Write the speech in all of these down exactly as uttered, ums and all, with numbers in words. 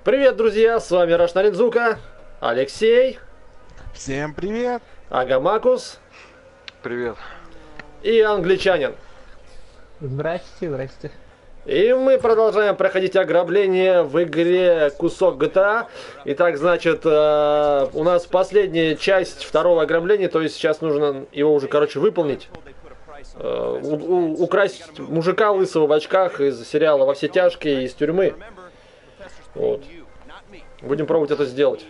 Привет, друзья, с вами Рашнаридзука, Алексей. Всем привет. Агамакус. Привет. И англичанин. Здрасте, здрасте. И мы продолжаем проходить ограбление в игре кусок джи ти эй. Итак, значит, э, у нас последняя часть второго ограбления, то есть сейчас нужно его уже, короче, выполнить. Э, у, у, украсть мужика лысого в очках из сериала «Во все тяжкие» из тюрьмы. Вот. Будем пробовать это сделать.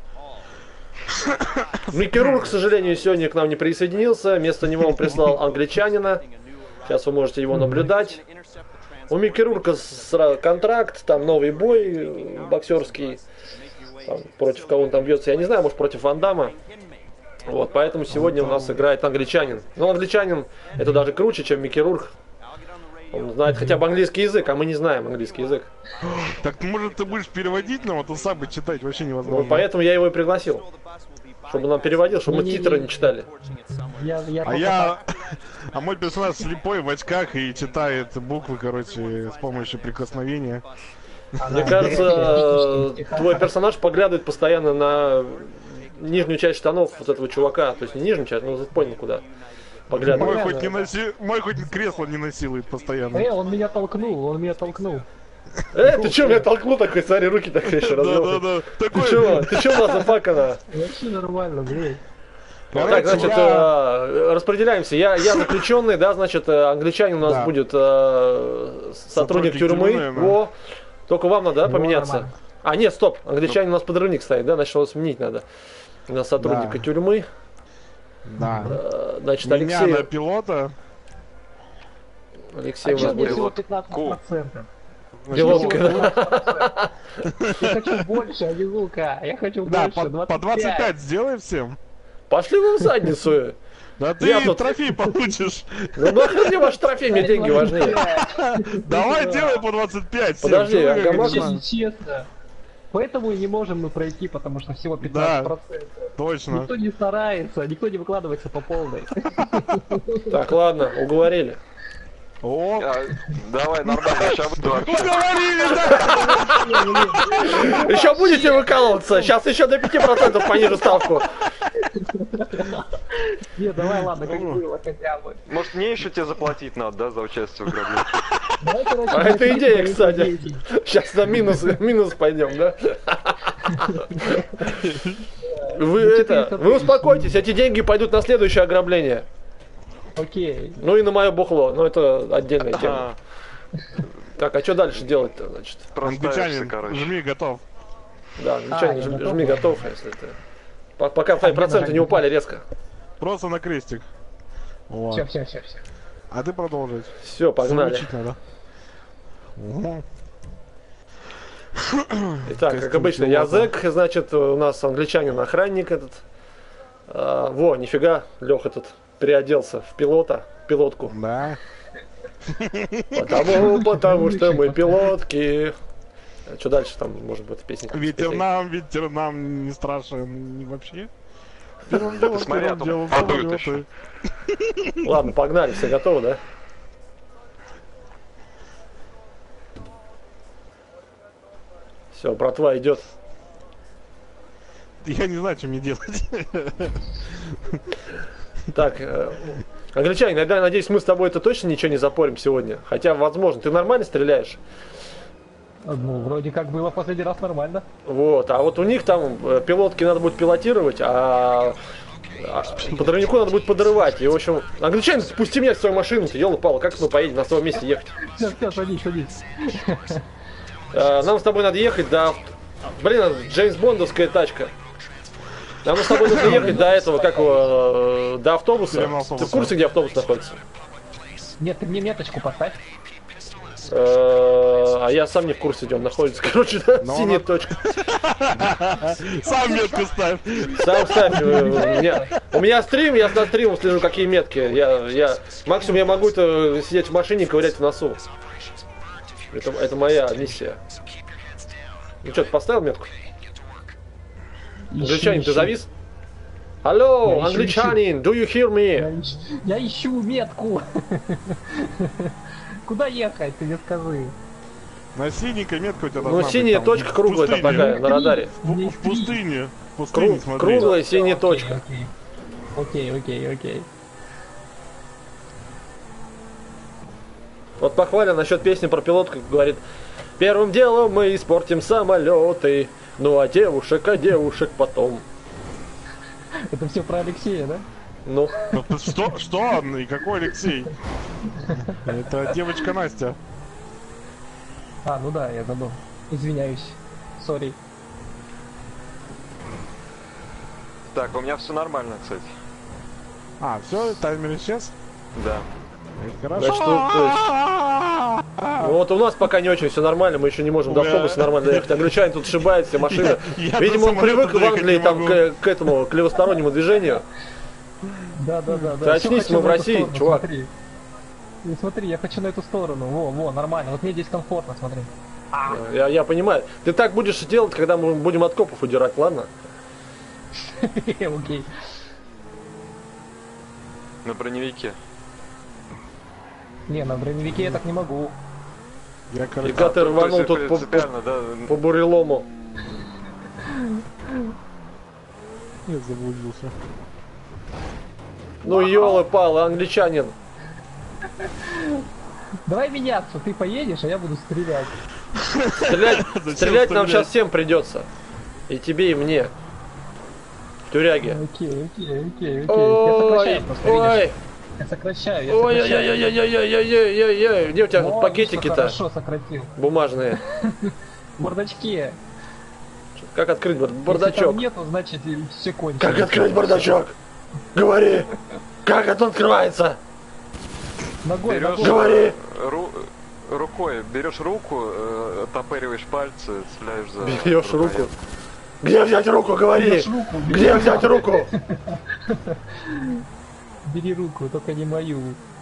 Микки Рурк, к сожалению, сегодня к нам не присоединился. Вместо него он прислал англичанина. Сейчас вы можете его наблюдать. У Микки Рурка контракт, там новый бой боксерский. Там, против кого он там бьется, я не знаю, может против Ван Дамма. Вот, поэтому сегодня у нас играет англичанин. Но англичанин это даже круче, чем Микки Рурк. Он знает хотя бы английский язык, а мы не знаем английский язык. Так может ты будешь переводить нам, а то сам бы читать вообще невозможно. Ну, поэтому я его и пригласил. Чтобы он нам переводил, чтобы мы титры не читали. Я, я а я... А мой персонаж слепой в очках и читает буквы, короче, с помощью прикосновения. Мне кажется, твой персонаж поглядывает постоянно на нижнюю часть штанов вот этого чувака. То есть не нижнюю часть, но понял куда. Мой хоть, не носи... Мой хоть кресло не насилует постоянно. Э, он меня толкнул, он меня толкнул. Э, ты чё меня толкнул такой, смотри, руки так еще развел. Да, да, да. Ты чё, ты чё мазафакана? Вообще нормально, блядь. Так, значит, э, распределяемся. Я, я заключенный, да, значит, э, англичанин у нас да. будет э, сотрудник, сотрудник тюрьмы. тюрьмы О, только вам надо, да, поменяться? Нормально. А, нет, стоп, англичанин у нас подрывник стоит, да, значит, его сменить надо. У нас сотрудника да. тюрьмы. Да. Э, значит, Меня Алексей... на пилота. Алексей а у нас будет. Всего пятнадцать процентов. Пилотка. Я хочу больше, Ализука. Я хочу да, больше. По, по двадцать пять сделай всем. Пошли вы в задницу. Да ты тут... трофей получишь. Ну нахрен мне ваш трофей, мне деньги важнее. Давай делай по двадцать пять. Подожди, Агамакус. Честно. Поэтому и не можем мы пройти, потому что всего пятнадцать процентов. Да, точно. Никто не старается, никто не выкладывается по полной. Так, ладно, уговорили. О, а, давай, нормально, сейчас буду вообще. Уговорили, да! Еще будете выкалываться? Сейчас еще до пяти процентов понижу ставку. Не, давай, ладно, как было хотя бы. Может, мне еще тебе заплатить надо, да, за участие в грабеже? А это идея, кстати. Сейчас на минус, минус пойдем, да? Вы это, вы успокойтесь, эти деньги пойдут на следующее ограбление. Окей. Ну и на мое бухло, но это отдельная тема. Так, а что дальше делать-то, значит? Англичанин, жми готов. Да, англичанин, жми, жми готов, если это... Пока твои проценты не упали резко. Просто на крестик. Все, все, все, все. А ты продолжить. Все, погнали. Итак, как обычно, язык, значит, у нас англичанин охранник этот. А, во, нифига, Леха тут переоделся в пилота, пилотку. Да. Потому, потому что мы пилотки. Что дальше там, может быть, песня? Ветер нам, ветер нам не страшен вообще. Первым делом, Смотри, первым делом, подует еще. Ладно, погнали, все готовы, да? Все, братва идет. Я не знаю, что мне делать. Так, э, англичанин, я надеюсь, мы с тобой это точно ничего не запорим сегодня. Хотя, возможно, ты нормально стреляешь? Ну, вроде как было в последний раз нормально. Вот, а вот у них там э, пилотки надо будет пилотировать, а, а подрывнику надо будет подрывать. И, в общем, англичанин, спусти меня в свою машину, ты ёлы-палы, как мы поедем на своем месте ехать? Все, все, садись, садись. Э, нам с тобой надо ехать до... Блин, Джеймс Бондовская тачка. Нам с тобой нужно ехать до этого, как его, до автобуса. Ты в курсе, где автобус находится? Нет, ты мне меточку поставь. А я сам не в курсе, где он находится. Короче, да, синяя точка. Сам метку ставь. Сам ставь. У меня, у меня стрим, я на стримом слежу, какие метки. Я, я, максимум я могу -то сидеть в машине и ковырять в носу. Это, это моя миссия. Ну что, ты поставил метку? Англичанин, ты завис? Алло, я англичанин, ищу, do you hear me? Я ищу, я ищу метку. Куда ехать, ты мне скажи. На синенькой метка у тебя Ну, должна синяя быть, там, точка в круглая там пустыне. такая, на радаре. В, в пустыне. В пустыне, Кру- смотри. круглая синяя Окей, точка. Окей, окей, окей. окей. Вот похвально насчет песни про пилотку, говорит, первым делом мы испортим самолеты, ну а девушек, а девушек потом. Это все про Алексея, да? Ну, Ну, ты Что? Что? И какой Алексей? Это девочка Настя. А, ну да, я забыл. Извиняюсь. Сори. Так, у меня все нормально, кстати. А, все, таймер исчез? Да. Это хорошо. значит, ну, то есть, ну, вот у нас пока не очень все нормально, мы еще не можем до Да. автобуса нормально доехать. Англичанин тут шибает все машины. Я- я Видимо, до он самолета привык в доехать Англии не там могу. к, к этому, к левостороннему движению. Да, да, да, да. Ты Всё очнись, хочу мы в на эту России, сторону, чувак. Смотри. И смотри, я хочу на эту сторону. Во, во, нормально. Вот мне здесь комфортно, смотри. Я, я понимаю. Ты так будешь делать, когда мы будем от копов удирать, ладно? Окей. На броневике. Не, на броневике я так не могу. Я, И короче, когда ты То рванул есть, тут по, принципиально, да. по, по бурелому. я заблудился. Ну елы-палы, англичанин. Давай меняться. Ты поедешь, а я буду стрелять. Стрелять, Зачем стрелять нам стрелять? сейчас всем придется. И тебе, и мне. В тюряге. Окей, окей, окей, окей. Я сокращаю Ой, просто, видишь? ой, Я сокращаю, я ой, ой, сокращаю. ой, ой, ой, ой, ой, ой, ой, где у тебя Вот, пакетики-то Хорошо сократил. бумажные? В бардачке. Как открыть бар- Если бардачок? там нету, значит все кончено. Как открыть бардачок? Говори! Как это открывается? Ногой, Берешь ногой. Говори! ру- рукой, берешь руку, э, топыриваешь пальцы, цепляешь за Берешь руку. рукоять. Где взять руку? Говори! Берешь руку, бери Где руку. взять руку? Бери руку, только не мою.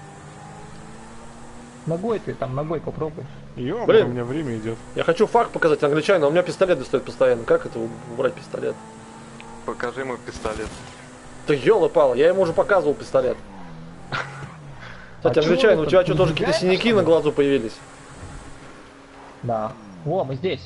Ногой ты там, ногой попробуй. Ё, Блин. у меня время идет. Я хочу факт показать англичанину, а у меня пистолет достает постоянно. Как это убрать пистолет? Покажи ему пистолет. Ты ёлы-палы, я ему уже показывал пистолет. Кстати, А чё англичанин, вы у тебя так что, тоже какие-то убегаете, синяки что на ли? глазу появились? Да. Во, мы здесь.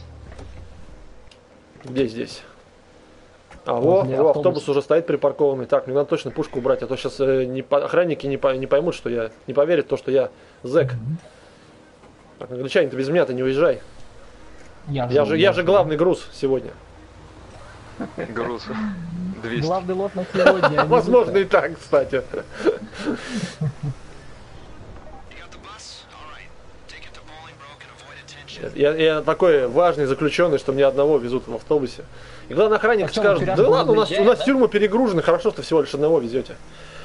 Где здесь? А, во, Возле во, автобуса. автобус уже стоит припаркованный. Так, мне надо точно пушку убрать, а то сейчас не, по- охранники не, по- не поймут, что я... Не поверят в то, что я зэк. Так, англичанин, ты без меня, ты не уезжай. Я, Я жду, же, я же жду. главный груз сегодня. Груз. двести. Главный лот на сегодня. а не Возможно завтра. и так, кстати. Я, я такой важный заключенный, что мне одного везут в автобусе. И главный охранник А что, скажет, мы да тюрягу ладно, у нас, у заезжаем, нас да? тюрьма перегружена, хорошо, что всего лишь одного везете.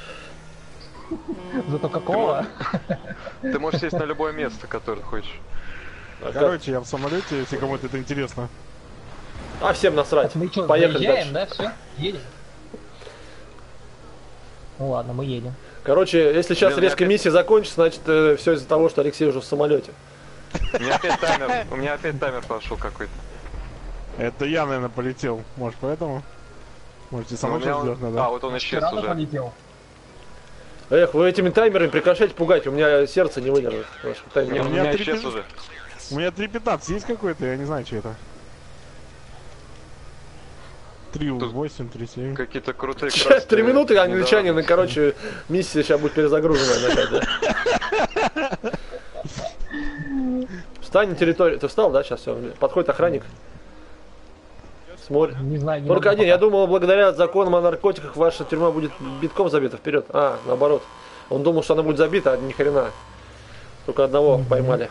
Зато какого? Ты можешь сесть на любое место, которое хочешь. А, как- Короче, я в самолете, если кому-то это интересно. а всем насрать. Мы что, Поехали заезжаем, дальше. да? Все? Едем? Ну ладно, мы едем. Короче, если сейчас Блин, резко опять- миссия закончится, значит все из-за того, что Алексей уже в самолете. У меня опять таймер. У меня опять таймер пошел какой-то. Это я, наверное, полетел. Может, поэтому? Можете Ну, у самолет меня он- ждет надо. А, вот он исчез Рано уже. полетел. Эх, вы этими таймерами прекращайте пугать, у меня сердце не выдержит. ваших Не, таймеров. у меня меня три исчез пи- уже. У меня три пятнадцать есть какой-то, я не знаю, что это. три восемь, три семь. Какие-то крутые Сейчас красные три минуты, англичанин, и, внедорожники. короче, миссия сейчас будет перезагружена опять, да? Встань на территорию. Ты встал, да, сейчас все? Подходит охранник. Смотрит. Не знаю, не Только могу один. Я пока. думал, благодаря законам о наркотиках ваша тюрьма будет битком забита вперед. А, наоборот. Он думал, что она будет забита, а ни хрена. Только одного поймали.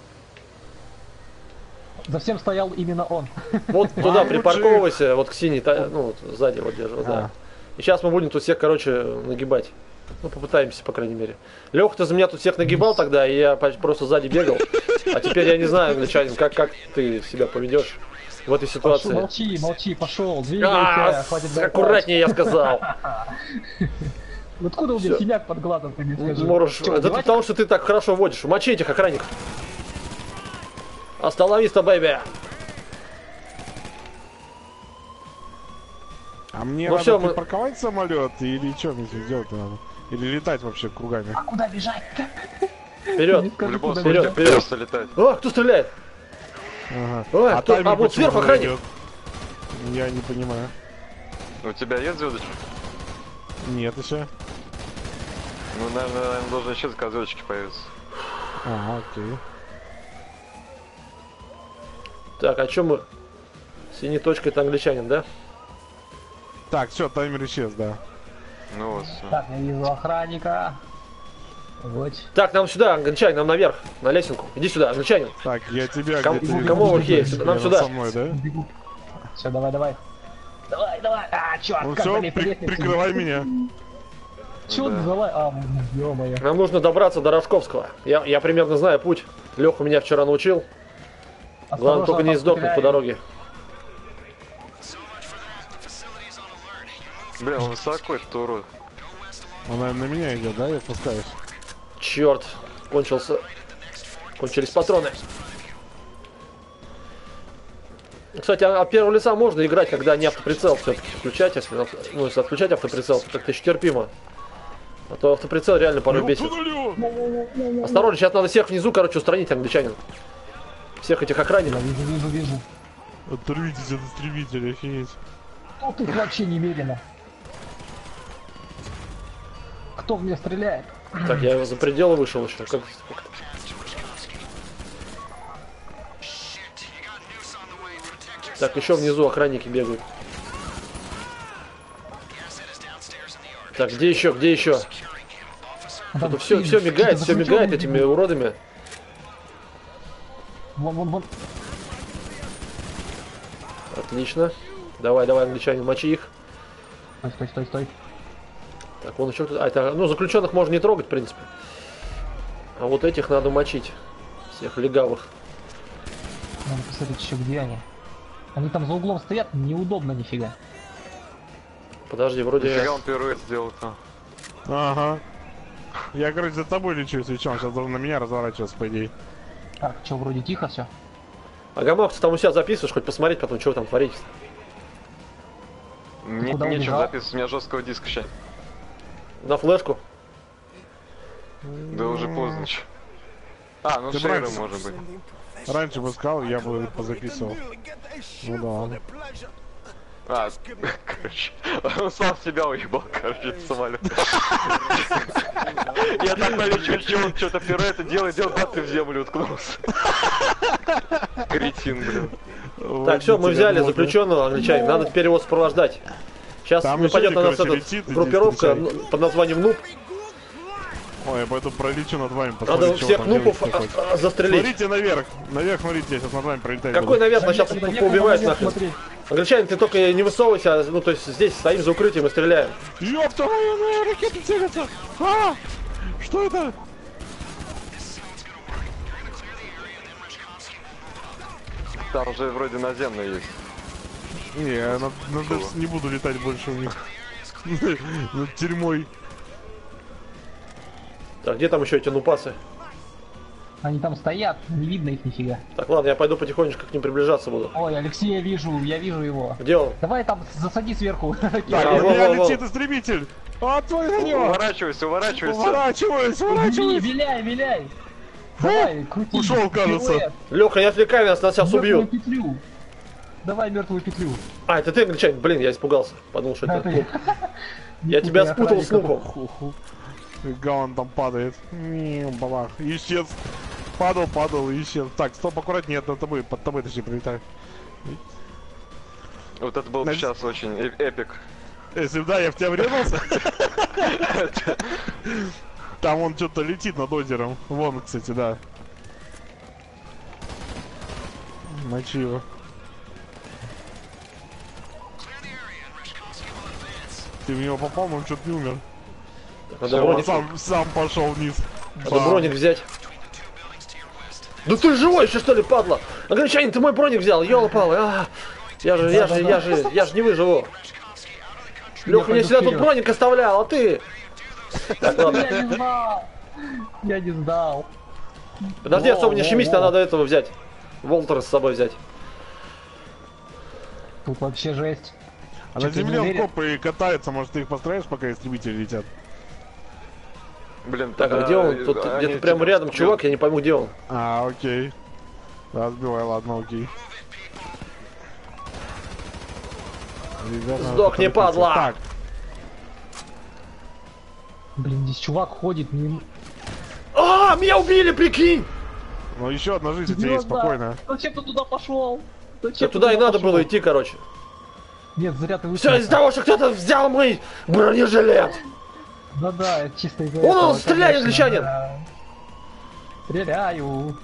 За всем стоял именно он. Вот туда А, припарковывайся, вот к синей, та- ну, вот сзади вот держу, да. А. И сейчас мы будем тут всех, короче, нагибать. Ну, попытаемся, по крайней мере. Леха, ты за меня тут всех нагибал тогда, и я по- просто сзади бегал. А теперь я не знаю, англичанин, как, как ты себя поведешь в этой Пошел, ситуации. молчи, молчи, пошел, двигайся, А, хватит с- болтать. аккуратнее, я сказал. Откуда у меня Всё. синяк под глазом, ты мне скажи? Можешь... Чё, Это убивать? потому, что ты так хорошо водишь. Мочи этих охранников. Остановись-то, бэйби. А мне Ну надо всё, мы- припарковать самолет или что мне здесь делать надо? Или летать вообще кругами? А куда бежать? Вперед. Не В скажи, любом куда случае, Вперед, вперед. просто летать. О, кто стреляет? Ага. Ой, а кто- таймер а вот почему сверху не охранник. идет? Я не понимаю. У тебя есть звездочка? Нет еще. Ну, наверное, наверное, должны еще звездочки появиться. Ага, окей. Так, а чё мы? Синей точкой это англичанин, да? Так, все, таймер исчез, да. Ну вот, всё. Так, я вижу охранника. Вот. Так, нам сюда, англичанин, нам наверх, на лесенку. Иди сюда, англичанин. Так, я тебя Ком- где-то вижу. кому вы есть? Нам Рядом сюда. со мной, да? Бегу. Все, давай, давай. Давай, давай. А, черт, Ну как все, залезть на лестницу? прикрывай меня. Чё Да. ты залазь? А, ё-моё. Нам нужно добраться до Рожковского. Я, я примерно знаю путь. Леха меня вчера научил. Главное Осторожно, только не там сдохнуть по стреляет. дороге. Бля, он высоко, этот урод. Он, наверное, на меня идет, да? Я спускаюсь. Черт, кончился. Кончились патроны. Кстати, а от первого лица можно играть, когда не автоприцел все-таки включать, если, ну, если отключать автоприцел, то как-то еще терпимо. А то автоприцел реально порой бесит. Осторожно, сейчас надо всех внизу, короче, устранить, англичанин. Всех этих Я охранников. вижу, вижу, вижу. Оторвитесь от истребителя, охренеть. Ну тут вообще немерено. Кто в меня стреляет? Так, я его за пределы вышел еще. Как... Так, еще внизу охранники бегают. Так, где еще, где еще? Там Все, фильм, все мигает, какие-то все мигает заключенные этими бегут. уродами. Вон, вон, вон. Отлично. Давай, давай, англичанин, мочи их. Стой, стой, стой, стой. Так, вон еще кто-то. А, это, ну, заключенных можно не трогать, в принципе. А вот этих надо мочить. Всех легавых. Надо посмотреть еще, где они. Они там за углом стоят, неудобно нифига. Подожди, вроде... Нифига он первый сделал там. Ага. Я, короче, за тобой лечу, если что, он сейчас должен на меня разворачиваться, по идее. Так, что, вроде тихо все. А Гамак, ты там у себя записываешь, хоть посмотреть потом, что вы там творите. Не, куда нечем убежал? записывать, у меня жесткого диска сейчас. На флешку. Да уже поздно чё. А, ну Ты шейры брать- может быть. Раньше бы сказал, я бы позаписывал. Ну да. ладно. А, короче, он сам себя уебал, короче, в самолет. Я так налечу, что он что-то пируэт делает, делает, бац, и в землю уткнулся. Кретин, блин. Так, все, мы Водитель взяли одного, да? заключенного англичанина. Надо теперь его сопровождать. Сейчас Там нападет еще, на нас короче, эта летит, иди группировка встречай. ну, под названием НУП. Ой, я пойду пролечу над вами, Надо посмотрю, чего всех там нупов делать хоть. а, а, застрелить. Смотрите наверх, наверх смотрите, я сейчас над вами пролетать Какой буду. навес? Нас сейчас Наверх, наверх, поубивают наверх нахрен. смотреть. Англичанин, ты только не высовывайся, ну то есть здесь стоим за укрытием и стреляем. Ёпта моя, моя ракета целится! А! Что это? Там же вроде наземный есть. Не, я на, на Дэвс не буду летать больше у них. Над тюрьмой. Так, где там еще эти нупасы? Они там стоят, не видно их нифига. Так, ладно, я пойду потихонечку к ним приближаться буду. Ой, Алексей, я вижу, я вижу его. Где он? Давай там засади сверху. Так, А, у во, меня во, во. летит истребитель! А, твой на него! Уворачивайся, уворачивайся. Уворачиваюсь, Вили, уворачиваюсь! виляй, виляй. Давай, крути. Ушел, кажется. Пируэт. Леха, не отвлекай нас, нас сейчас Мертвую убьют. петлю. Давай мертвую петлю. А, это ты, англичанин, блин, я испугался. Подумал, что Да, это ты. нуп. Я тебя спутал с нупом. Ху-ху. Гаун там падает. Миу, бабах. Исчез. Падал, падал, исчез. Так, стоп, аккуратнее, над тобой, под тобой точнее прилетает. Вот это был бы Значит- сейчас очень э- эпик. Если б да, я в тебя врезался. Там он что-то летит над озером. Вон, кстати, да. Мочи его. Ты в него попал, но он что-то не умер. Надо Он броник, сам, сам пошел вниз. надо Бам. броник взять. Да ты живой еще что ли, падла? Англичанин, ты мой броник взял, ёлы-палы. А, я же, я же, я же, я же не выживу. Леха мне пойду всегда тут вперед. броник оставлял, а ты? Так, ладно. Я не знал. Я не сдал. Подожди, особо не Во, шумись, во, нам во. надо этого взять. Волтера с собой взять. Тут вообще жесть. А Чё, на ты не земле он уверен? копы катается, может ты их построишь, пока истребители летят? Блин, Так, а тогда, где он? э, Тут они где-то прямо тебя рядом убьют. чувак, я не пойму, где он. А, окей. Да, сбивай, ладно, окей. Ребята, Сдохни, это падла! Так, Блин, здесь чувак ходит мимо. А, меня убили, прикинь! ну еще одна жизнь у тебя есть, спокойно. Зачем ты туда пошел? Да Зачем ты туда и надо пошел? было идти, короче. Нет, зря ты вышел. Все из-за того, что кто-то взял мой бронежилет. Да-да, это чисто из-за Он, этого, он, стреляй, конечно, англичанин! да. Стреляю.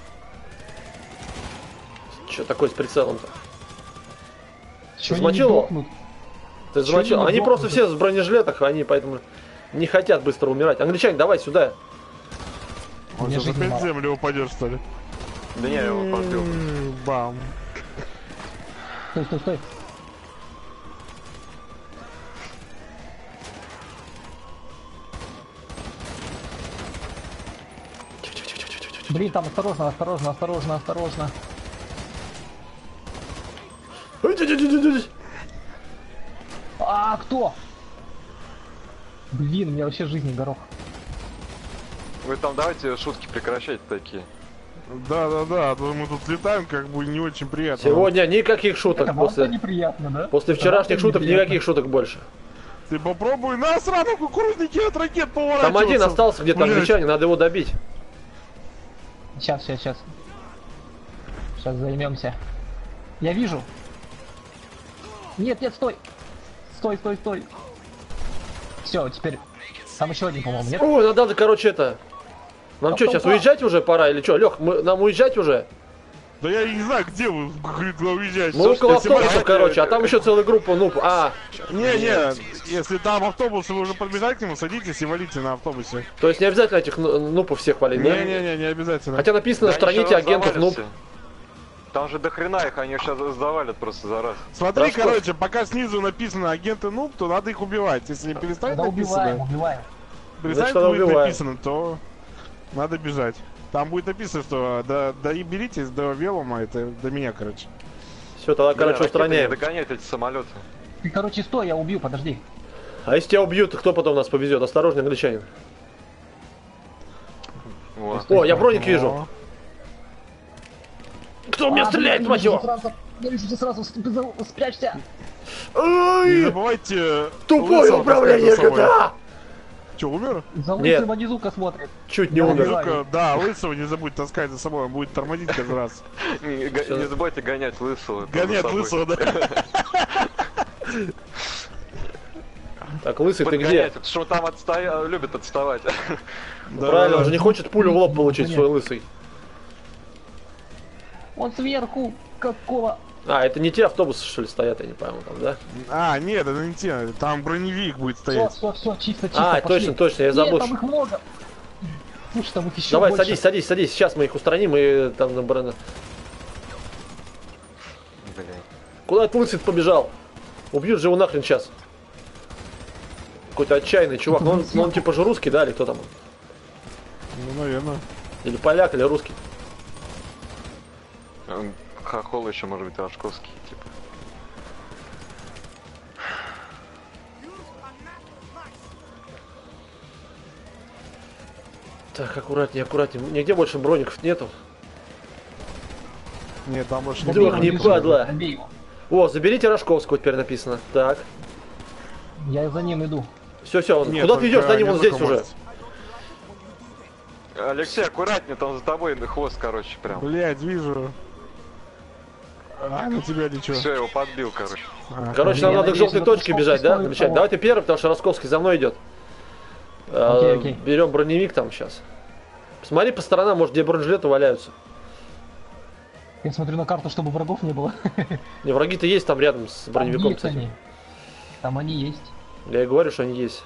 Че такое с прицелом-то? Чё они Замочил не его? дохнут? Ты Чё замочил? они Они не просто дохнут? все в бронежилетах, они поэтому не хотят быстро умирать. Англичанин, давай сюда. Он Мне сейчас жизни опять в мало. землю упадешь, что ли? Да не, я его подбил. М, Бам. Стой, стой, стой. Блин, там осторожно, осторожно, осторожно, осторожно. А, кто? Блин, у меня вообще жизни горох. Вы там давайте шутки прекращайте такие. Да-да-да, а то мы тут летаем, как бы не очень приятно. Сегодня никаких шуток Это вам-то после, неприятно, да? после Это вчерашних вам-то шуток неприятно. никаких шуток больше. Ты попробуй на сраном кукурузники от ракет поворачиваться. Там один остался где-то Блядь. англичанин, надо его добить. Сейчас, сейчас, сейчас. Сейчас займемся. Я вижу. Нет, нет, стой. Стой, стой, стой. Все, теперь. Там еще один, по-моему, нет? Ой, надо, короче, это... Нам что, сейчас Толпа. уезжать уже пора или что? Лех, мы, нам уезжать уже? Да я и не знаю, где вы, говорит, вы уезжаете. Мы около если мы- автобусов, короче, а там еще целая группа, ну, а, Не-не, если там автобус, вы уже подбежали к нему, садитесь и валите на автобусе. то есть не обязательно этих ну- нупов всех валить, да? Не-не-не, не обязательно. Хотя написано, Да страните они щас агентов нуп. завалятся. Там же до хрена их, они сейчас завалят просто за раз. Смотри, Рассказ. короче, пока снизу написано агенты нуб, то надо их убивать. Если не перестанет Тогда убиваем, написано, убиваем. перестанет тогда будет убиваем. написано, то надо бежать. Там будет написано, что да, да и беритесь до велома, это до меня, короче. Все, тогда, короче, Бля, ракеты не устраняем. догоняют эти самолеты. Ты, короче, стой, я убью, подожди. А если тебя убьют, то кто потом нас повезет? Осторожно, англичанин. Вот. О, я броник вижу. О, Кто меня А, стреляет, блин, мать его? сразу- Я вижу, ты сразу сп- спрячься. Не Ай, забывайте... тупое лысого управление таскать за собой. джи ти эй! Чё, умер? За Нет. лысым Адизука смотрит. Чуть не Да, умер. убивай. Только, да, лысого не забудь таскать за собой, он будет тормозить каждый раз. Не, га- не забывайте гонять лысого. тоже Гонять с собой. лысого, да. Так, лысый, ты где? Подгонять, потому что он там отстоя... любит отставать. Да, Правильно, да, он же не хочет пулю в лоб получить, Понятно. свой лысый. Он сверху, какого? А, это не те автобусы, что ли, стоят, я не пойму, там, да? А, нет, это не те, там броневик будет Все, стоять. все, все, чисто, чисто. А, пошли. точно, точно, я Нет, забыл. там их много. Слушай, там их еще Давай, больше. садись, садись, садись, сейчас мы их устраним и там на броне. Блин. Куда этот лысый побежал? Убьют же его нахрен сейчас. Какой-то отчаянный чувак. Ну он, ну, он типа же русский, да, или кто там? Ну, наверное. Или поляк, или русский. Он Хохол еще может быть рожковский, типа. Так, аккуратнее, аккуратнее. Нигде больше броников нету. Нет, там больше не Вдруг будет. не Адизука, падла. добей его. О, заберите Рожковского, теперь написано. Так. Я за ним иду. Все, все, он. Нет, Куда ты только идешь? За ним он здесь Адизука уже. может. Алексей, аккуратнее, там за тобой хвост, короче, прям. Блядь, вижу. А, на тебя ничего. Все, его подбил, короче. А, Короче, Я нам надо к надеюсь, желтой это точке Рожковский бежать, да? стоит Замечательно. того. Давай ты первый, потому что Росковский за мной идет. А, Окей, окей. Берем броневик там сейчас. Посмотри по сторонам, может, где бронежилеты валяются. Я смотрю на карту, чтобы врагов не было. Не, враги-то есть там рядом с Там броневиком, есть кстати. они. Там они есть. Я и говорю, что они есть.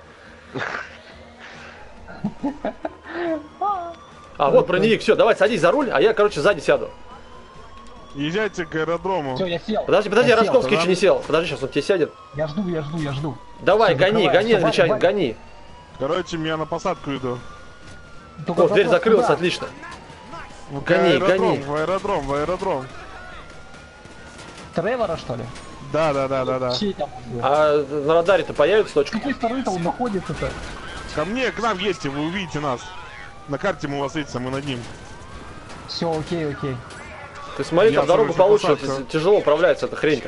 А, вот броневик, все, давай садись за руль, а я, короче, сзади сяду. Езжайте к аэродрому. Все, я сел. Подожди, подожди, Я сел. Рожковский тогда- еще не сел. Подожди, сейчас он тебе сядет. Я жду, я жду, я жду. Давай, Всё, гони, закрываю, гони, всё, англичанин, валим, валим. гони. Короче, я на посадку иду. Только О, дверь вопрос, закрылась, куда? отлично. Ну, к Гони, аэродром, гони. В аэродром, в аэродром. Тревора, что ли? Да, да, да, да, да. Чей там? он? А на радаре-то появится С точка? какой стороны-то он находится-то? Ко мне, к нам едьте, вы увидите нас. На карте мы у вас видите, мы над ним. Все, окей, окей. Ты смотри, Я там дорогу срочно получше, посадка. т- тяжело управляется эта хрень-то.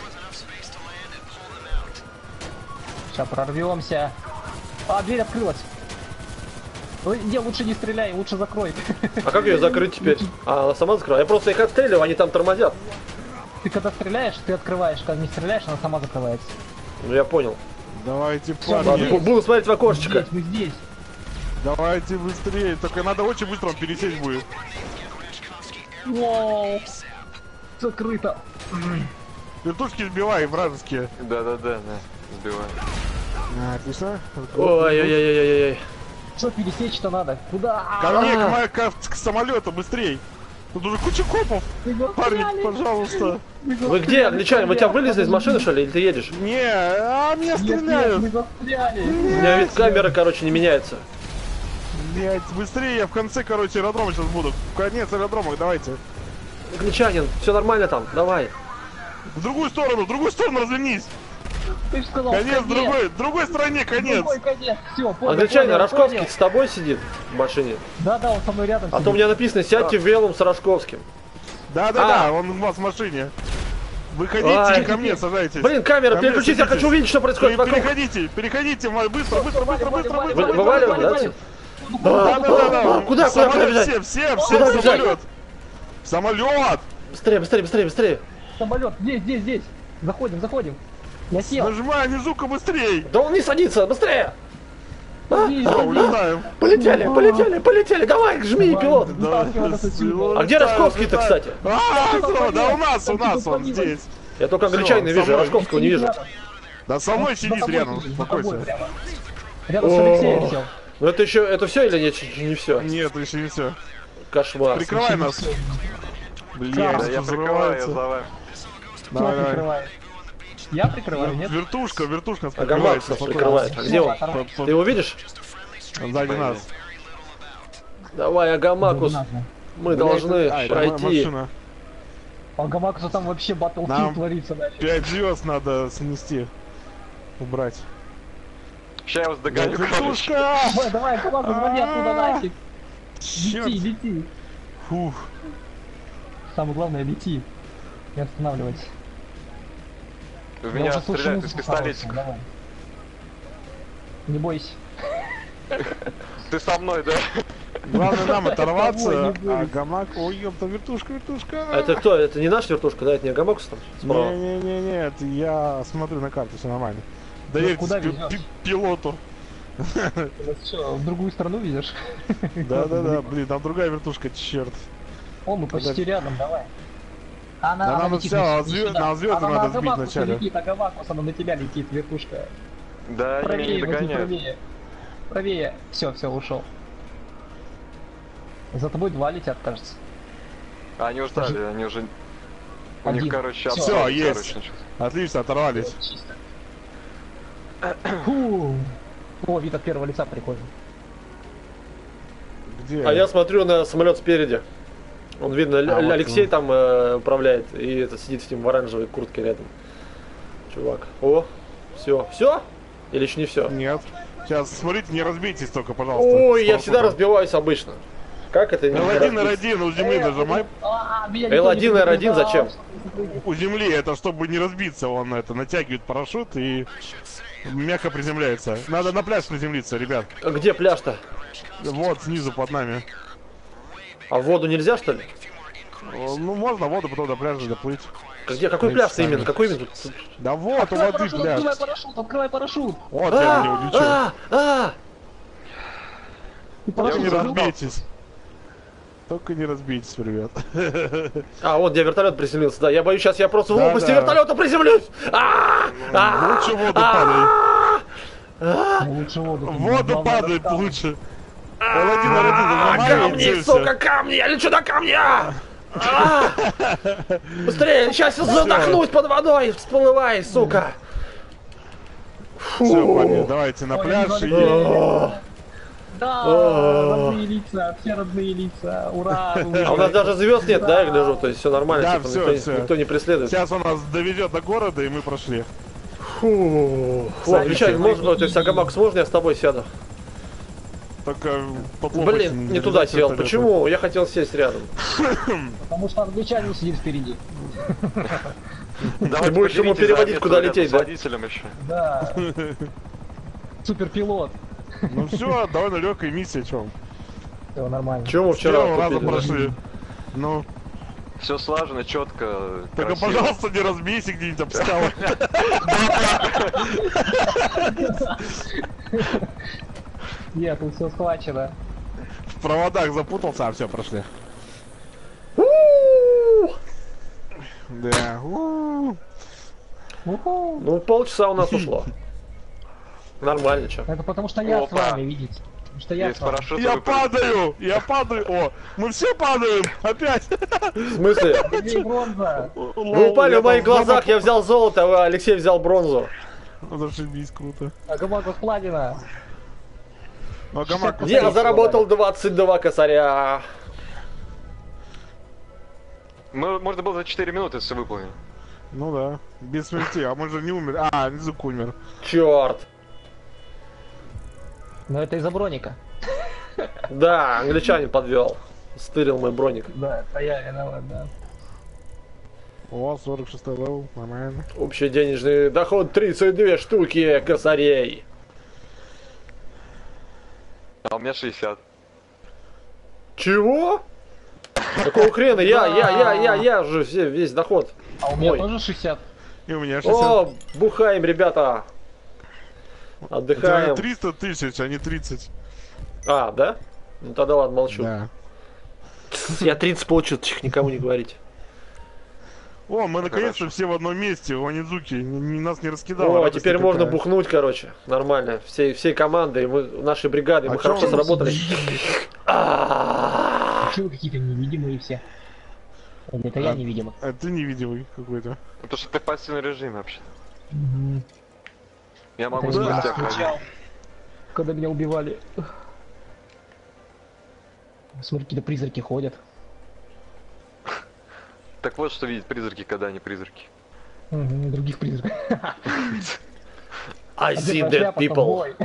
Сейчас прорвемся. А, дверь открылась. Ой, не, лучше не стреляй, лучше закрой. А как ее закрыть теперь? А, она сама закрыла. Я просто их отстреливаю, они там тормозят. Ты когда стреляешь, ты открываешь. Когда не стреляешь, она сама закрывается. Ну я понял. Давайте, Ладно, парни. бу- буду смотреть в окошечко. Здесь, мы здесь. Давайте быстрее. Только надо очень быстро он пересесть будет. Вау. Закрыто. Вертушки сбивай, вражеские. Да-да-да, да, сбиваю. А, отлично. Ой-ой-ой-ой-ой-ой. Что пересечь-то надо? Куда? Ко мне, к, мо- к- к самолету, быстрей. Тут уже куча копов. Парни, пожалуйста. Вы где, англичане? Мы тебя вылезли из машины, что ли, или ты едешь? Не, а меня Нет, нет, стреляют. мы застряли. У меня вид камеры, короче, не меняется. Блять, быстрее, я в конце, короче, аэродрома сейчас буду. Конец аэродрома, давайте. Англичанин, все нормально там, давай. В другую сторону, в другую сторону развернись. Ты же сказал, Конец, в конец. другой, в другой стороне, конец. Другой конец. Все, понял, Англичанин, понял, Рожковский понял. с тобой сидит в машине? Да, да, он со мной рядом А сидит. то у меня написано, сядьте вместе с Рожковским. Да-да-да, А. он у вас в машине. Выходите Ай. и ко мне сажайтесь. Блин, камера, Ко мне переключись, я садитесь. хочу увидеть, что происходит Вы вокруг. переходите, переходите, ма- быстро, быстро, быстро, быстро, Валя, быстро. Вы- Вываливаем, да? Валя, А, Да-да-да. а, Куда, куда, Самолет, куда бежать? Все, все, Куда все, бежать? самолет. Самолет. Быстрее, быстрее, быстрее, быстрее. Самолет, здесь, здесь, здесь. Заходим, заходим. Я сел. Нажимай, внизу-ка быстрей. Да он не садится, быстрее. Садись, А, садись. улетаем. Полетели, полетели, полетели, давай, жми, Давай. пилот. Да, Вытаскивай нас отсюда. А где Рожковский-то, кстати? А, Что-то да, у понятно. нас, у нас, он Что-то здесь. Я только англичанина Всё, вижу, со мной. Рожковского не вижу. Да со мной За сидит тобой рядом, сидит, за тобой успокойся. прямо. Рядом с О. Алексеем сел. Ну это еще, это все или нет, не все? Нет, еще не все. Кошмар. Прикрывай нас. Блин, Да, Да, я что прикрываю, я взрывается. за вами. Кто Давай, давай. прикрывает? Я прикрываю, нет? Вертушка, вертушка нас А прикрывает. Гамакс нас прикрывает. А где он? Оторвать. Ты его видишь? Он сзади нас. Давай, Агамакус, Надо. мы должны Ай, пройти. машина. А Гамакусу там вообще Battlefield Нам- творится, да? Пять звезд надо снести. Убрать. Сейчас я вас догоню, короче. Вертушка! Давай, давай, Гамакус, звони оттуда нафиг. Черт. Лети, лети. Фух. Самое главное, лети. Не останавливайся. В Я меня уже слышу стреляют из музыку хорошую, пистолетика. давай. Не бойся. Ты со мной, да? Главное нам оторваться, Тобой не а будет. гамак... Ой, ёпта, вертушка, вертушка. А это кто? Это не наш вертушка, да? Это не Агамакус там? Справа. Не-не-не, нет, я смотрю на карту, все нормально. Доверьтесь куда пи- везёшь? пи- пилоту. Ты нас что, в другую страну видишь? Да-да-да, блин, там другая вертушка, черт. О, мы почти Подожди. рядом, давай. Она, Да она нам летит всё, на- а не звё- сюда. на звёзды Она надо на сбить Гамакуса вначале. летит, а Гамакус, она на тебя летит, вертушка. Да, они меня не Правее, возьми, догоняют. правее. Правее. Все, все, ушел. За тобой два летят, кажется. А, они устали, они уже... У Один. них, короче, Всё. обстрел, Всё, есть. короче, начался. Отлично, оторвались. Чисто. Фу. О, вид от первого лица прикольный. Где? А я смотрю на самолет спереди. Он видно, Л- А, вот Алексей он. там э, управляет, и это сидит с ним в оранжевой куртке рядом. Чувак. О, все, все? Или еще не все? Нет. Сейчас, смотрите, не разбейтесь только, пожалуйста. Ой, я Стоп, всегда стоп. разбиваюсь обычно. Как это не эл один, эл разбить? один, у земли нажимай. А, меня никто эл не один, эр один предупреждал, зачем? что ты запрыгнешь. У земли это чтобы не разбиться, он это натягивает парашют и мягко приземляется. Надо на пляж приземлиться, ребят. А где пляж-то? Вот снизу под нами. А в воду нельзя, что ли? О, Ну можно воду потом до пляжа доплыть. Где, какой Ой, пляж-то сами. именно? Какой именно? Тут- Да вот, у Открывай воды парашют, пляж. открывай парашют, открывай парашют. Вот я на него А, лечу. а, а! Ты Только парашют не открыл? разбейтесь. Только не разбейтесь, ребят. А, вот где вертолет приземлился, да. Я боюсь, сейчас я просто в Да, лопасти да. вертолета приземлюсь! А! А! Лучше в воду падай. Ну, лучше воду. В воду Главное, падает раскапывать. лучше. эл один, эл один, А, нажимай и камни, целься. сука, камни! Я лечу на камня! А! Быстрее, сейчас я задохнусь под водой! Всплывай, сука! Все, парни, давайте на Ой, пляж не и... О, Да, О. родные лица, все родные лица, ура! А у нас даже звезд нет, да, я гляжу? То есть все нормально, Да, типа, всё, никто, всё. никто не преследует. Сейчас он нас доведет до города, и мы прошли. Фу. О, Вичай, можно, то есть Агамакс, можно я с тобой сяду? Только под лопастями Блин, не залезать туда в сел. вертолет. Почему? Я хотел сесть рядом. Потому что англичанин сидит впереди. Давайте будешь ему поделитесь переводить, за куда место лететь, рядом да? с водителем еще. Да. Суперпилот. Ну все, довольно легкая миссия, чё? Все нормально. Чего мы С вчера первого раза купили? прошли. Ну, Все слажено, четко. только, пожалуйста, не разбейся где-нибудь об скалы. Нет, тут все схвачено. В проводах запутался, а все, прошли. У-у-у! Да. у-у. Уху. Ну, полчаса у нас ушло. Нормально, чё. Это потому что я с Опа. вами, видите. Потому что я Есть с вами. парашют. Я падаю! Я падаю! О, мы все падаем! Опять! В смысле? Где бронза? Вы упали в моих глазах, я взял золото, а Алексей взял бронзу. Зашибись, круто. Агамагус платина. Ну, а Гамак, Шестьдесят Я заработал двадцать два косаря. Мы, можно было за четыре минуты все выполнить. ну да, без смерти, а мы же не умер. А, Низук умер. Черт. Но это из-за броника. Да, англичанин подвел. Стырил мой броник. Да, это я виноват, да. О, сорок шестой левел, нормально. Общий денежный доход тридцать две штуки косарей. А у меня шестьдесят. Чего? Какого хрена? Я, я, я, я, я же все, весь доход. А у меня Мой. тоже шестьдесят. И у меня шестьдесят. О, бухаем, ребята. У тебя Отдыхаем. триста тысяч, а не тридцать. А, да? Ну тогда ладно, молчу. Да. Я тридцать получу, тихо, никому не говорить. О, мы наконец-то все в одном месте, в Анидзуке. Ни- Нас не раскидало. О, а радость теперь можно никакая. бухнуть, короче. Нормально. Всей, всей командой, мы, нашей бригадой, мы А хорошо чё вы сработали. А чё вы какие-то невидимые все? Или это я А- невидимый? А ты невидимый какой-то. Потому что ты в пассивном режиме вообще. Мгм. Я могу Это я спустя не включал, когда меня убивали. Смотри, какие-то призраки ходят. Так вот, что видят призраки, когда они призраки. Мгм, других призраков. I see Одета dead шляпа, people. ковбой.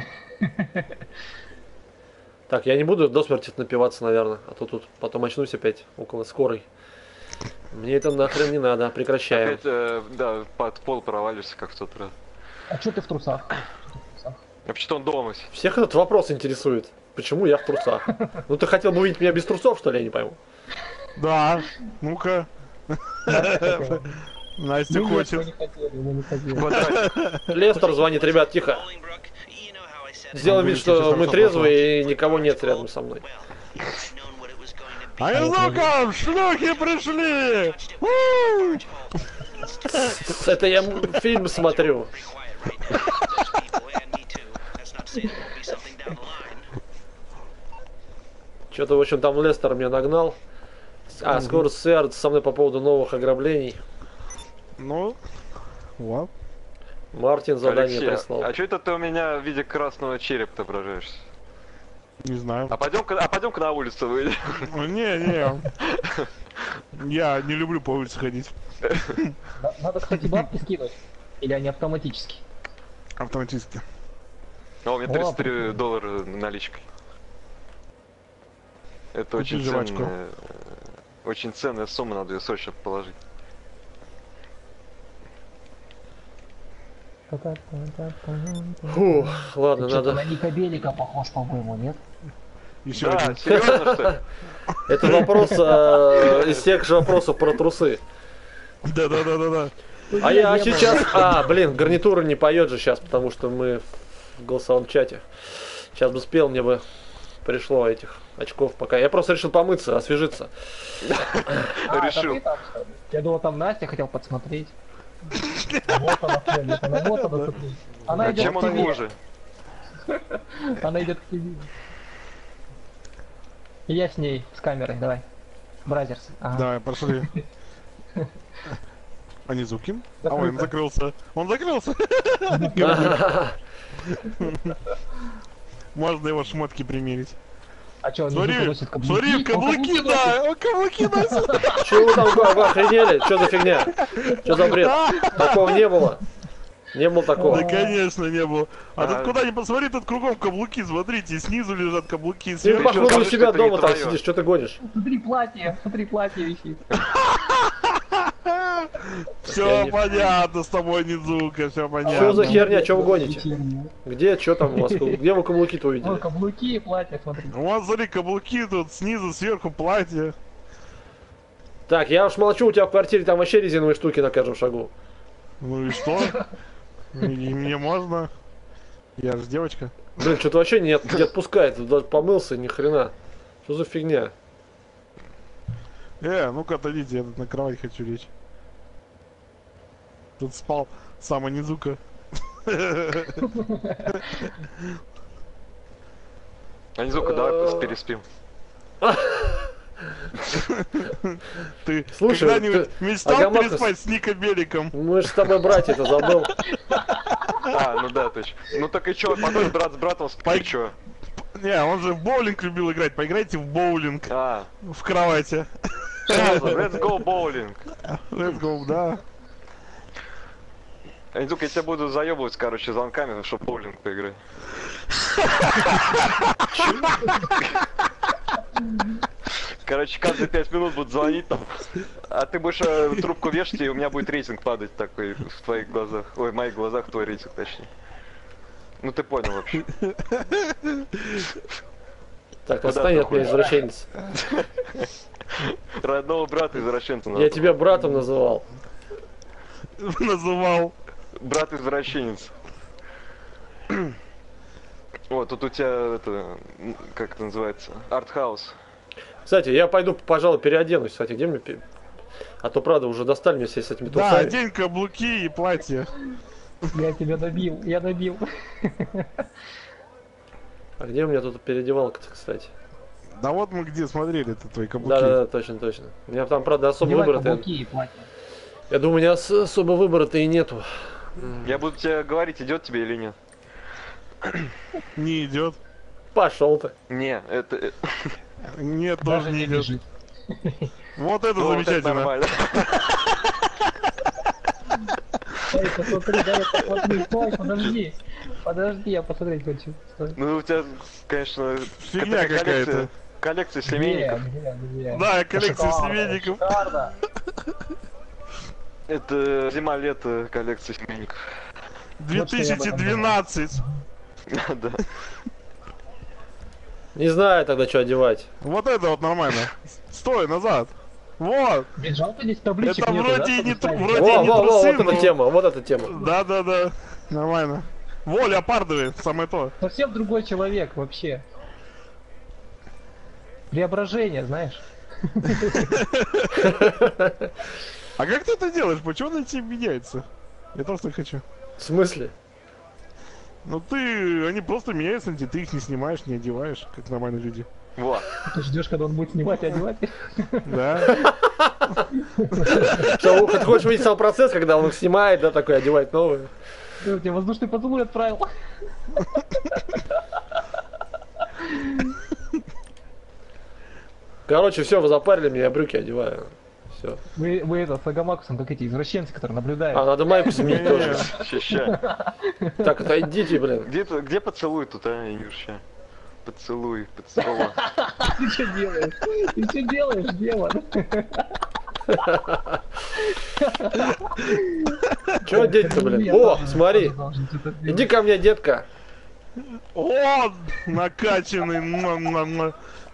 Так, я не буду до смерти напиваться, наверное. А то тут потом очнусь опять около скорой. Мне это нахрен не надо, прекращаем. Опять, э, да, под пол провалишься, как в тот раз. А чё ты в трусах? Чё ты в трусах? Вообще-то он дома. Всех этот вопрос интересует. Почему я в трусах? Ну ты хотел бы увидеть меня без трусов, что ли, я не пойму. Да, ну-ка. Настя Мы нет, хочет. мы не хотели, мы не хотели. Квадратик. Лестер звонит, ребят, тихо. Сделаем вид, что мы трезвые и никого нет рядом со мной. А ну-ка, шлюхи пришли! У! Это я м- фильм смотрю. Что-то, в общем, там Лестер меня нагнал. А, скоро свяжется со мной по поводу новых ограблений. Ну, вот. Мартин задание Алексей, прислал. а что это ты у меня в виде красного черепа отображаешься? Не знаю. А пойдем-ка, а пойдем-ка на улицу выйдем. Не, не. Я не люблю по улице ходить. На- Надо, кстати, бабки скинуть. Или они автоматически? Автоматически. А у меня О, тридцать три прикольно. доллара наличкой. Это Купи очень жвачку. ценная, э, очень ценная сумма, надо ее срочно положить. Фу, ладно, Что-то надо. на Ника Белика похож, по-моему, нет? Еще Да, один. серьезно что ли? Это вопрос э, из тех же вопросов про трусы. Да, да, да, да, да. А я Не было. сейчас... А, блин, гарнитура не поет же сейчас, потому что мы в голосовом чате. Сейчас бы спел, мне бы пришло этих очков пока. Я просто решил помыться, освежиться. А, это Решил. ты там, что ли? Я думал, там Настя, хотел подсмотреть. Вот она, Фредди, она, вот она, смотри. Она А идет чем к он тебе. хуже? Она идет к тебе. И я с ней, с камерой, давай. Бразерс. Ага. Давай, пошли. А не Зуки? А Закрыто. ой, он закрылся. Он закрылся. Можно его шмотки примерить. А чё, он Смотри, внизу носит каблуки? смотри, Он каблуки, носит. да, он каблуки носит. Чего вы там вы охренели? Что за фигня? Что за бред? Такого не было. Не было такого. Да, конечно, не было. А А. тут куда ни посмотри, тут кругом каблуки, смотрите, снизу лежат каблуки, Ты, сверху. похоже, у скажешь, себя что это не дома там твоё. сидишь, что ты гонишь? Смотри платье, смотри платье висит. Все понятно с тобой, Низука, все понятно. Что за херня, что вы гоните? Вечернее. Где, что там у вас? Где вы каблуки-то Вон увидели? каблуки и платье, смотри. У вас, смотри, каблуки тут, снизу, сверху платье. Так, я уж молчу, у тебя в квартире там вообще резиновые штуки на каждом шагу. Ну и что? И мне можно. Я же девочка. Блин, что-то вообще не, от- не отпускает. Даже помылся, ни хрена. Что за фигня? Э, ну-ка отойдите, я тут на кровать хочу лечь. Тут спал самый Низука. А Низука, давай переспим. Ты Слушай, когда-нибудь ты- мечтал Агамакас- переспать с Ника Беликом? Мы же с тобой братья-то забыл. А, ну да, точно. Ну так и чё, потом брат с братом спать, чё? Не, он же в боулинг любил играть. Поиграйте в боулинг А, в кровати. сразу, let's go bowling. Let's go, да. А Низука, я тебя буду заебывать, короче, звонками, чтобы в боулинг поиграть. Короче, каждые пять минут будут звонить там, а ты будешь э, трубку вешать, и у меня будет рейтинг падать такой в твоих глазах. Ой, в моих глазах твой рейтинг, точнее. Ну ты понял вообще. Так, Куда отстань ты от меня, уходишь? извращенец. Родного брата извращенца Я надо. тебя братом называл. Называл. Брат извращенец. Вот, тут у тебя это, м, как это называется, артхаус. Кстати, я пойду, пожалуй, переоденусь. Кстати, где мне... пе- А то, правда, уже достали меня все с этими Да, трусами. одень каблуки и платье. Я тебя добил, я добил. А где у меня тут переодевалка-то, кстати? Да вот мы где смотрели, это твои каблуки. Да-да-да, точно, точно. У меня там, правда, особо Одевай выбора-то... каблуки и платье. Я думаю, у меня с- особо выбора-то и нету. Я буду тебе говорить, идет тебе или нет. Не идет. Пошел ты. Не, это... э, Нет, тоже Даже не не идет. бежит. Вот это ну, вот это замечательно. нормально. Дай посмотри, дай посмотри, стой, подожди. Подожди, я посмотреть хочу. Стой. Ну у тебя, конечно, Фигня такая какая-то. коллекция, коллекция Где, семейников. где, где? Да, коллекция Шикарно, семейников. шикарно. Это зима-лето коллекция семейников. две тысячи двенадцать. Да. Не знаю тогда, что одевать. Вот это вот нормально. Стой, назад. Вот. Блин, жалко здесь табличек Это нету, вроде да, и не чтобы тру- ставить? вроде- Во, не во, во, трусы, вот эта но- тема, вот эта тема. Да, да, да. Нормально. Во, леопардовые, самое то. Совсем другой человек вообще. Преображение, знаешь. А как ты это делаешь? Почему на тебе меняется? Я тоже так хочу. В смысле? Ну ты, они просто меняются, ты их не снимаешь, не одеваешь, как нормальные люди. Вот. Ты ждешь, когда он будет снимать и одевать. Да. Что, ты хочешь увидеть сам процесс, когда он их снимает, да, такой, одевает новые? Я тебе воздушный поцелуй отправил. Короче, все, вы запарили меня, я брюки одеваю. Все. Мы, мы это, с Агамакусом, как эти извращенцы, которые наблюдают. А, надо майку сменить тоже. Ща, ща. Так, отойдите, блин. Где, ты- где поцелуй тут, а, Юрща? Поцелуй, поцелуй. Ты что делаешь? Ты что делаешь, демон? Че одеть-то, блин? О, смотри. Иди ко мне, детка. О, накачанный. м-м-м.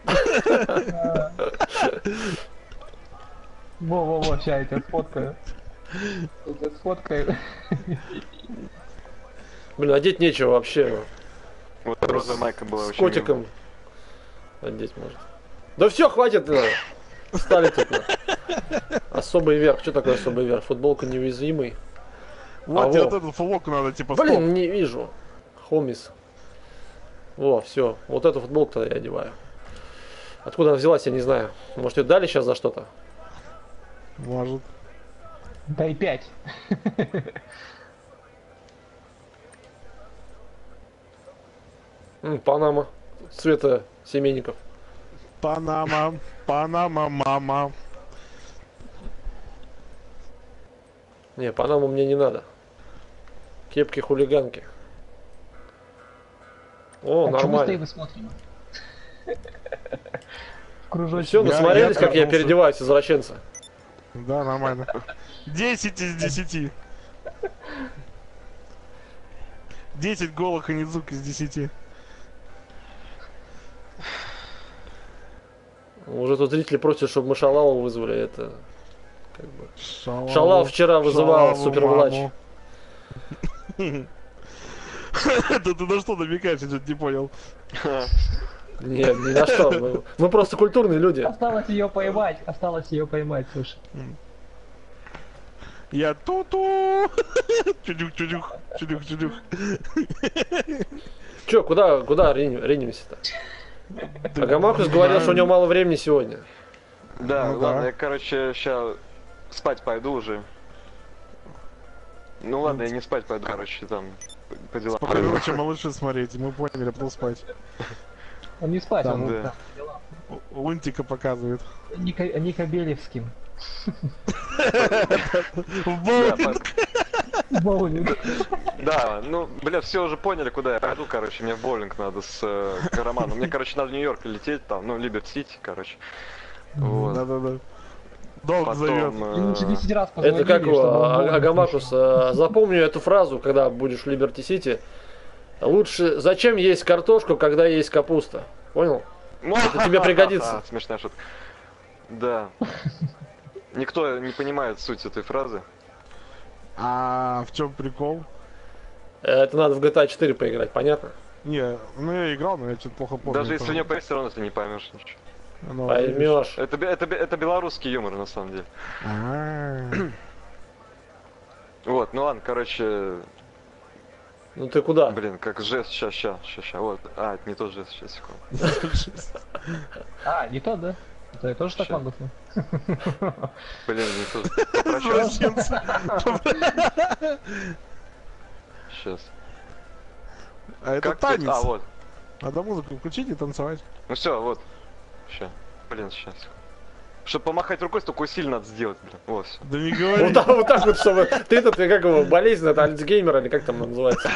Во-во-во, ща я тебя сфоткаю. Я тебя сфоткаю. Блин, одеть нечего вообще. Вот розовая майка была С очень котиком одеть может. Да все, хватит. э, Встали тут. на. Особый верх. Что такое особый верх? Футболка неуязвимый. Вот А, тебе во. вот эту футболку надо типа Блин, стоп. не вижу. Хомис. Во, все. Вот эту футболку-то я одеваю. Откуда она взялась, я не знаю. Может, ее дали сейчас за что-то? Может. Дай пять. М, Панама. Цвета семейников. Панама, Панама, мама. Не, Панаму мне не надо. Кепки-хулиганки. О, А чё мы стоим нормально. и смотрим? Кружочек. Все, Я- насмотрелись, я как я вернулся. переодеваюсь, извращенца. Да, нормально. десять из десяти. десять голых Анидзук из десяти. Уже тут зрители просят, чтобы мы Шалаву вызвали. Это как бы... Шалаву, Шалав вчера вызывал Шалаву Супервлач. маму. Это ты на что намекаешь, я что-то не понял. Нет, ни на что. Мы, мы просто культурные люди. Осталось ее поймать, осталось ее поймать, слушай. Я ту-ту. Чудюк, чудюк, чудюк, чудюк. Че, куда, куда ринем- ринемся-то? А Гамакус говорил, что у него мало времени сегодня. Да, Ну ладно, да. я, короче, сейчас спать пойду уже. Ну ладно, я не спать пойду, короче, там по- по делам. Пока лучше малыши смотреть, мы поняли, потом спать. Он не спать, Там, он да. там дела. У- Лунтика показывает. Ника, Ника Белевским. В Да, боулинг. по- Боулинг. да, ну, бля, все уже поняли, куда я пойду, короче, мне в боулинг надо с э, Романом. Мне, короче, надо в Нью-Йорк лететь, там, ну, Либерт-Сити, короче. Вот. Да-да-да. Долг зовет. Потом... Ему уже э, десять раз позвонили, Это как чтобы он его, в боулинг Агамакус, пришел. э, запомни эту фразу, когда будешь в Либерти-Сити. Лучше, зачем есть картошку, когда есть капуста? Понял? Это тебе пригодится. Смешная шутка. Да. Никто не понимает суть этой фразы. А в чем прикол? Это надо в джи ти эй четыре поиграть, понятно? Не, ну я играл, но я что-то плохо помню. Даже если у нее появится, все равно ты не поймешь ничего. Ну, Поймешь. Это, бе- это, бе- это белорусский юмор, на самом деле. А, Вот, ну ладно, короче, Ну ты куда? блин, как жест, ща, ща, ща, ща, вот. А, это не тот жест, сейчас, секунду. А, не то, да? Это я тоже так Ща. могу. Блин, не тот. Прощаюсь. извращенцы. Сейчас. А это Как тут? танец. А, вот. Надо музыку включить и танцевать. Ну все, вот. Ща. Блин, сейчас. Чтобы помахать рукой, столько усилий надо сделать, блин. Вот все. Да не говори. Вот так, вот так вот, чтобы... Ты этот, как его, болезнь, это Альцгеймер, или как там называется?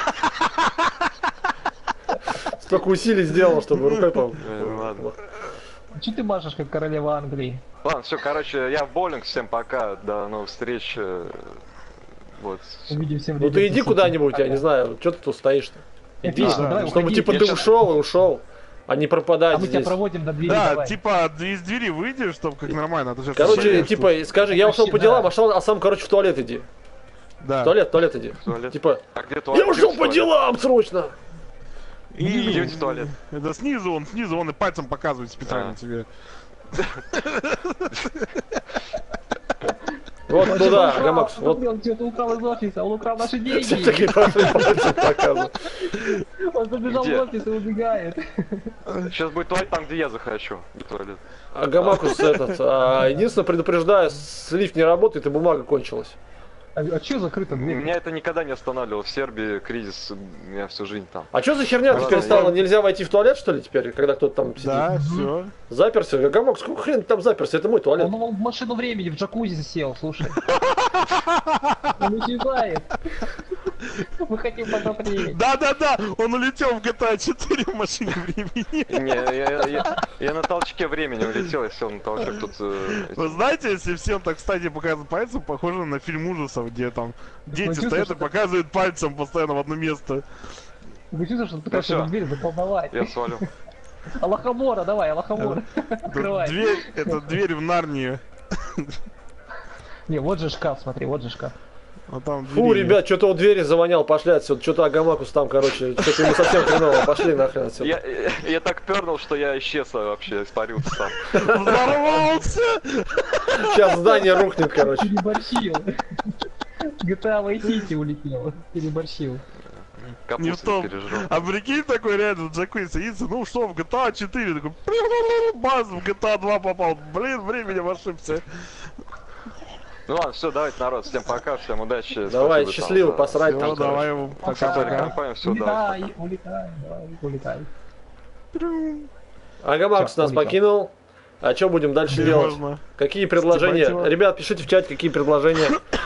Столько усилий сделал, чтобы рукой по... Блин, ладно. Че ты машешь, как королева Англии? Ладно, все, короче, я в боулинг, всем пока, до новых встреч. э, Вот. Увидимся в Ну ты иди Либерти-Сити. куданибудь, я Ага. не знаю, что ты тут стоишь-то? Иди, Отлично, давай, чтобы уходи. типа Я ты щас- ушел и ушел, а не А пропадать мы тебя здесь. проводим до двери, Да, давай. типа из двери выйдешь, чтобы как нормально. а то щас Короче, ушиешь тут. типа, скажи, я ушел по Вообще, делам, да. а, шел, а сам, короче, в туалет иди. Да. В туалет, в туалет иди. Туалет. Типа, А где туалет? я ушел Где по туалет? делам срочно! И Идите в туалет. это снизу он, снизу он и пальцем показывает специально А. тебе. Вот Он туда, что-то Агамакс, украл, вот. Он что-то украл из офиса, он украл наши Все деньги. такие пошли пальцем показывают. Он забежал Где? в офис и убегает. Сейчас будет туалет там, где я захочу. Туалет. Агамакус этот, а, единственное предупреждаю, с- лифт не работает и бумага кончилась. А, а че закрыто дверь? Меня это никогда не останавливало. В Сербии кризис, у меня всю жизнь там. А что за херня Ладно, теперь я- стало? Нельзя войти в туалет, что ли, теперь, когда кто-то там сидит? Да, все. Заперся? Агамакус, сколько хрен ты там заперся? Это мой туалет. Он, он в машину времени в джакузи сел, слушай. Он исчезает. Мы хотим посмотреть. Да-да-да, он улетел в джи ти эй четыре в машине времени. Не, я, я- я на толчке времени улетел, я сел на толчок тут. э, Вы знаете, если всем так, кстати, показывают пальцем, похоже на фильм ужасов, где там дети чувствуешь, стоят и что- показывают пальцем постоянно в одно место. Вы чувствуешь, что ты пытаешься всё. эту дверь заколдовать? Я свалю. Аллахамора, давай, Аллахамора. Это Открывай. Дверь, это дверь в Нарнию. Не, вот же шкаф, смотри, вот же шкаф. А там Фу, двери ребят, что-то у двери завонял, пошли отсюда. Что-то Агамакус там, короче, что-то ему совсем хреново. Пошли нахрен отсюда. Я, я, я так пернул, что я исчез вообще, испарился сам. нет. Взорвался! Сейчас здание рухнет, короче. Переборщил. джи ти эй Vice City улетел. Переборщил. Не в Капусту том. пережрал. А прикинь, такой реально в джакузи садится, ну что, в джи ти эй четыре, такой, баз, в джи ти эй два попал, блин, временем ошибся. Ну ладно, все, давайте, народ, всем пока, всем удачи. Давай, спасибо счастливо, там за посрать Всё, там, короче. давай, его, спонсорскую пока-пока. компанию, все, давай. Улетай, улетай, давай, улетай. Агамакус Всё, нас улетел. покинул. А что будем дальше делать? Можно. Какие предложения? Стебать его. Ребят, пишите в чате, какие предложения